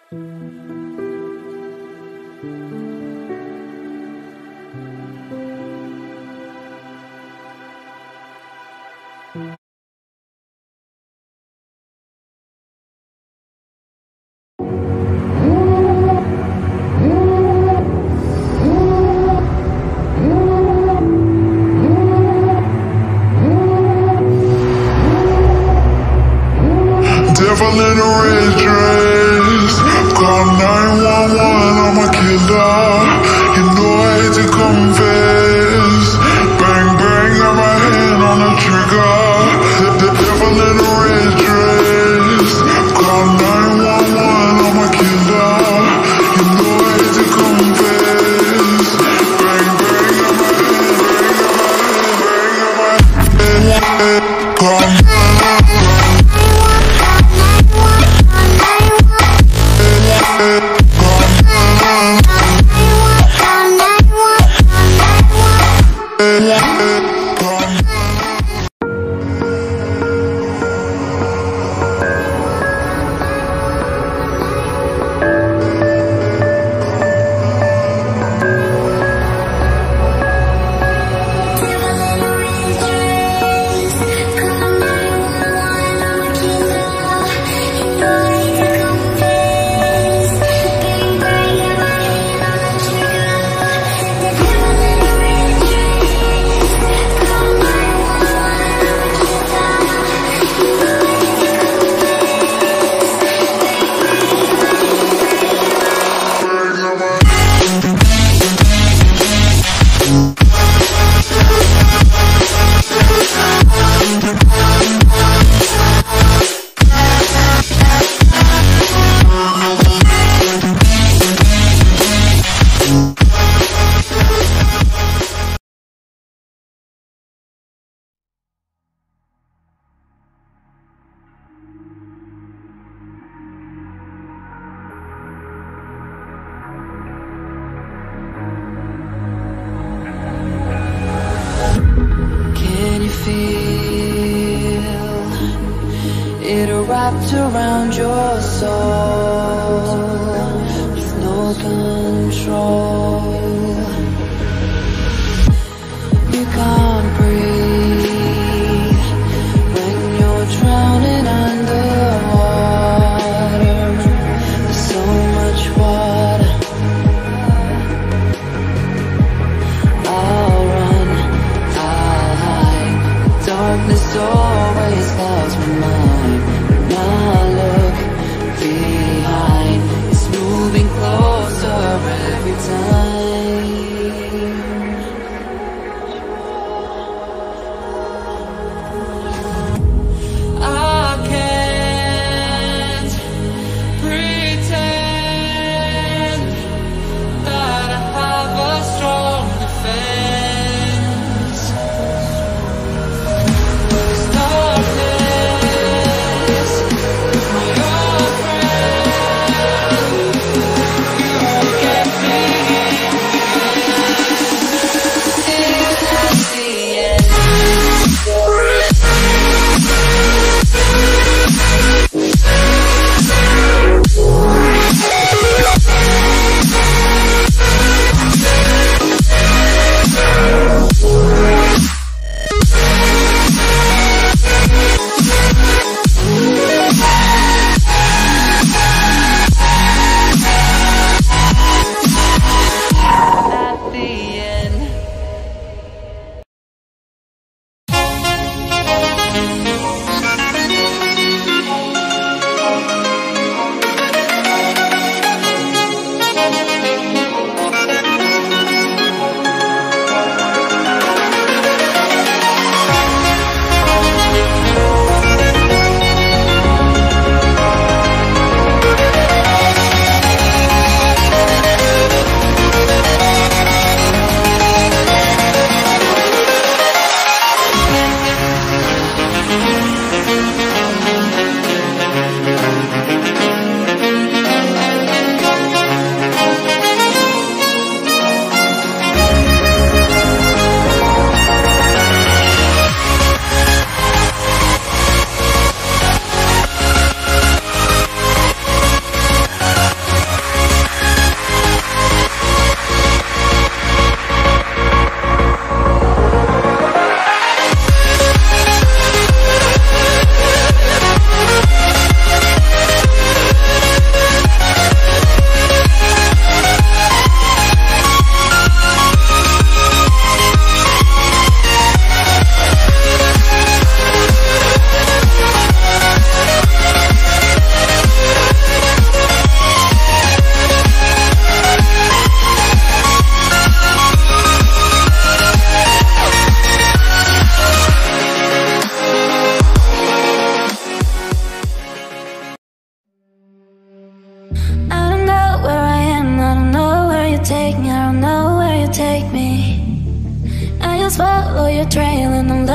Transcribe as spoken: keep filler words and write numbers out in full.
Devil in a red dress, call nine one one, I'm a killer. You know I hate to confess. Bang bang, got my hand on the trigger. The, the devil in a red dress, call nine one one, I'm a killer. You know I hate to confess. Bang bang, got my hand, bang, got my hand, bang, got my hand. Call wrapped around your soul with no control. You can't breathe when you're drowning underwater. There's so much water. I'll run, I'll hide. Darkness always clouds my mind. Now look behind, it's moving closer every time. I can't pretend that I have a strong defense. Darkness just follow your trail and I'm